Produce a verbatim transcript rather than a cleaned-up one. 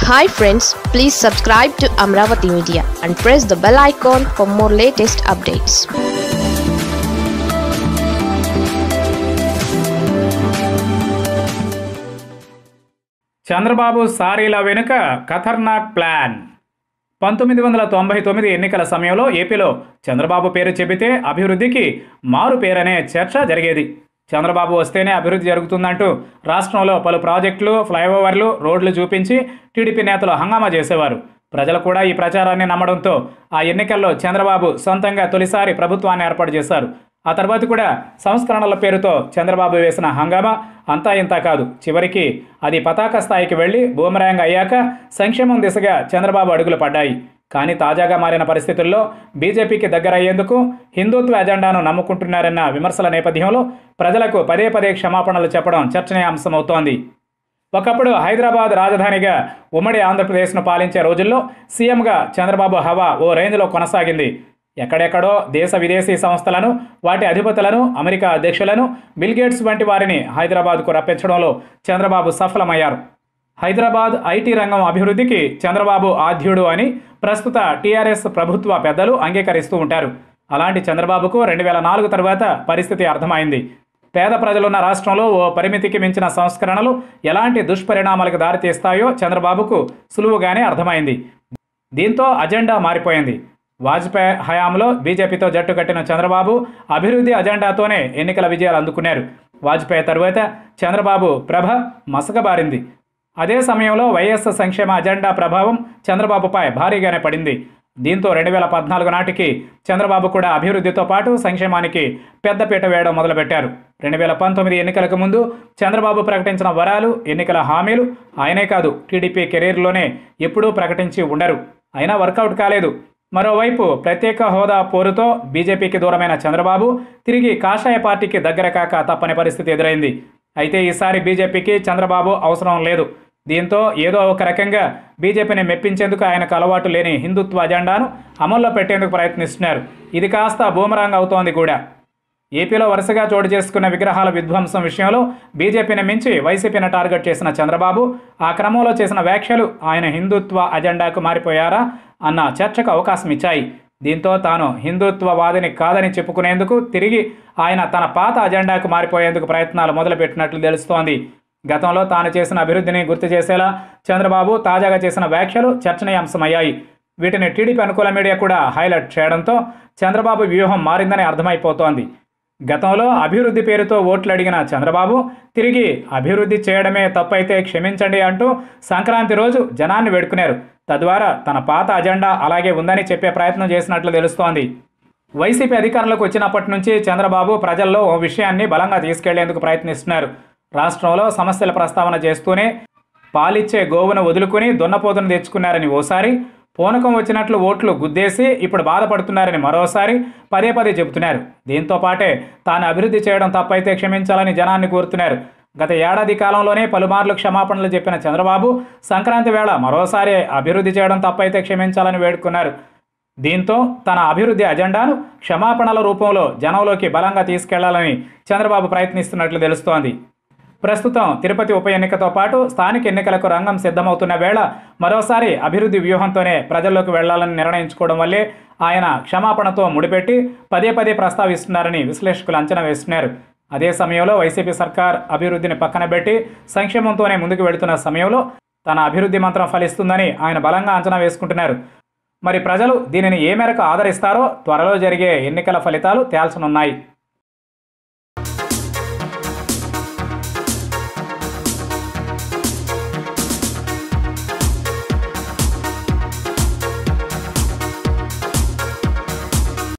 Hi friends, please subscribe to Amaravathi Media and press the bell icon for more latest updates. Chandrababu సారీల వెనుక ఖతర్నాక్ plan. పంతొమ్మిది వందల తొంభై తొమ్మిది ఎన్నికల సమయంలో ఏపీలో చంద్రబాబు పేరు చెబితే అభివృద్ధికి మారు పేరనే చర్చ జరిగేది. చంద్రబాబు వస్తేనే అభివృద్ధి జరుగుతుందంటూ రాష్ట్రంలో పలు ప్రాజెక్టులు, ఫ్లైఓవర్లు, రోడ్లు చూపించి టీడీపీ నేతలు హంగామా చేసేవారు. ప్రజలు కూడా ఈ ప్రచారాన్ని నమ్మడంతో ఆ ఎన్నికల్లో చంద్రబాబు సొంతంగా తొలిసారి ప్రభుత్వాన్ని ఏర్పాటు చేశారు. ఆ తర్వాత కూడా సంస్కరణల పేరుతో చంద్రబాబు వేసిన హంగామా అంతా ఇంతా కాదు. చివరికి అది పతాక స్థాయికి వెళ్లి బూమరాంగ్ అయ్యాక సంక్షేమం దిశగా చంద్రబాబు అడుగులు పడ్డాయి. కానీ తాజాగా మారిన పరిస్థితుల్లో బీజేపీకి దగ్గరయ్యేందుకు హిందుత్వ ఎజెండాను నమ్ముకుంటున్నారన్న విమర్శల నేపథ్యంలో ప్రజలకు పదే పదే క్షమాపణలు చెప్పడం చర్చనీయాంశమవుతోంది. ఒకప్పుడు హైదరాబాద్ రాజధానిగా ఉమ్మడి ఆంధ్రప్రదేశ్ను పాలించే రోజుల్లో సీఎంగా చంద్రబాబు హవా ఓ రేంజ్లో కొనసాగింది. ఎక్కడెక్కడో దేశ విదేశీ సంస్థలను, వాటి అధిపతులను, అమెరికా అధ్యక్షులను, బిల్గేట్స్ వంటి వారిని హైదరాబాద్కు రప్పించడంలో చంద్రబాబు సఫలమయ్యారు. హైదరాబాద్ ఐటీ రంగం అభివృద్ధికి చంద్రబాబు ఆద్యుడు అని ప్రస్తుత టీఆర్ఎస్ ప్రభుత్వ పెద్దలు అంగీకరిస్తూ ఉంటారు. అలాంటి చంద్రబాబుకు రెండు వేల నాలుగు తర్వాత పరిస్థితి అర్థమైంది. పేద ప్రజలున్న రాష్ట్రంలో ఓ పరిమితికి మించిన సంస్కరణలు ఎలాంటి దుష్పరిణామాలకు దారితీస్తాయో చంద్రబాబుకు సులువుగానే అర్థమైంది. దీంతో అజెండా మారిపోయింది. వాజ్పేయి హయాంలో బీజేపీతో జట్టు కట్టిన చంద్రబాబు అభివృద్ధి అజెండాతోనే ఎన్నికల విజయాలు అందుకున్నారు. వాజ్పేయి తరువాత చంద్రబాబు ప్రభ మసకబారింది. అదే సమయంలో వైఎస్ సంక్షేమ అజెండా ప్రభావం చంద్రబాబుపై భారీగానే పడింది. దీంతో రెండు వేల పద్నాలుగు నాటికి చంద్రబాబు కూడా అభివృద్ధితో పాటు సంక్షేమానికి పెద్దపీట వేయడం మొదలుపెట్టారు. రెండు వేల పంతొమ్మిది ఎన్నికలకు ముందు చంద్రబాబు ప్రకటించిన వరాలు, ఎన్నికల హామీలు ఆయనే కాదు టీడీపీ కెరీర్లోనే ఎప్పుడూ ప్రకటించి ఉండరు. అయినా వర్కౌట్ కాలేదు. మరోవైపు ప్రత్యేక హోదా పోరుతో బీజేపీకి దూరమైన చంద్రబాబు తిరిగి కాషాయ పార్టీకి దగ్గర కాక తప్పని పరిస్థితి ఎదురైంది. అయితే ఈసారి బీజేపీకి చంద్రబాబు అవసరం లేదు. దీంతో ఏదో ఒక రకంగా బీజేపీని మెప్పించేందుకు ఆయనకు అలవాటు లేని హిందుత్వ అజెండాను అమల్లో పెట్టేందుకు ప్రయత్నిస్తున్నారు. ఇది కాస్త బూమరాంగ్ అవుతోంది కూడా. ఏపీలో వరుసగా చోటు చేసుకున్న విగ్రహాల విధ్వంసం విషయంలో బీజేపీని మించి వైసీపీని టార్గెట్ చేసిన చంద్రబాబు ఆ క్రమంలో చేసిన వ్యాఖ్యలు ఆయన హిందుత్వ అజెండాకు మారిపోయారా అన్న చర్చకు అవకాశం ఇచ్చాయి. దీంతో తాను హిందుత్వవాదిని కాదని చెప్పుకునేందుకు తిరిగి ఆయన తన పాత అజెండాకు మారిపోయేందుకు ప్రయత్నాలు మొదలుపెట్టినట్లు తెలుస్తోంది. గతంలో తాను చేసిన అభివృద్ధిని గుర్తు చేసేలా చంద్రబాబు తాజాగా చేసిన వ్యాఖ్యలు చర్చనీయాంశమయ్యాయి. వీటిని టీడీపీ అనుకూల మీడియా కూడా హైలైట్ చేయడంతో చంద్రబాబు వ్యూహం మారిందని అర్థమైపోతోంది. గతంలో అభివృద్ధి పేరుతో ఓట్లు అడిగిన చంద్రబాబు తిరిగి అభివృద్ధి చేయడమే తప్పైతే క్షమించండి అంటూ సంక్రాంతి రోజు జనాన్ని వేడుకున్నారు. తద్వారా తన పాత అజెండా అలాగే ఉందని చెప్పే ప్రయత్నం చేసినట్లు తెలుస్తోంది. వైసీపీ అధికారంలోకి వచ్చినప్పటి నుంచి చంద్రబాబు ప్రజల్లో ఓ విషయాన్ని బలంగా తీసుకెళ్లేందుకు ప్రయత్నిస్తున్నారు. రాష్ట్రంలో సమస్యల ప్రస్తావన చేస్తూనే పాలిచ్చే గోవును వదులుకుని దున్నపోతును తెచ్చుకున్నారని ఓసారి, పూనకం వచ్చినట్లు ఓట్లు గుద్దేసి ఇప్పుడు బాధపడుతున్నారని మరోసారి పదే పదే చెబుతున్నారు. దీంతో పాటే తాను అభివృద్ధి చేయడం తప్పైతే క్షమించాలని జనాన్ని కోరుతున్నారు. గత ఏడాది కాలంలోనే పలుమార్లు క్షమాపణలు చెప్పిన చంద్రబాబు సంక్రాంతి వేళ మరోసారి అభివృద్ధి చేయడం తప్పైతే క్షమించాలని వేడుకున్నారు. దీంతో తన అభివృద్ధి అజెండాను క్షమాపణల రూపంలో జనంలోకి బలంగా తీసుకెళ్లాలని చంద్రబాబు ప్రయత్నిస్తున్నట్లు తెలుస్తోంది. ప్రస్తుతం తిరుపతి ఉప ఎన్నికతో పాటు స్థానిక ఎన్నికలకు రంగం సిద్ధమవుతున్న వేళ మరోసారి అభివృద్ధి వ్యూహంతోనే ప్రజల్లోకి వెళ్లాలని నిర్ణయించుకోవడం వల్లే ఆయన క్షమాపణతో ముడిపెట్టి పదే పదే ప్రస్తావిస్తున్నారని విశ్లేషకులు అంచనా వేస్తున్నారు. అదే సమయంలో వైసీపీ సర్కార్ అభివృద్ధిని పక్కన పెట్టి సంక్షేమంతోనే ముందుకు వెళుతున్న సమయంలో తన అభివృద్ధి మంత్రం ఫలిస్తుందని ఆయన బలంగా అంచనా వేసుకుంటున్నారు. మరి ప్రజలు దీనిని ఏ మేరకు ఆదరిస్తారో త్వరలో జరిగే ఎన్నికల ఫలితాలు తేల్చనున్నాయి.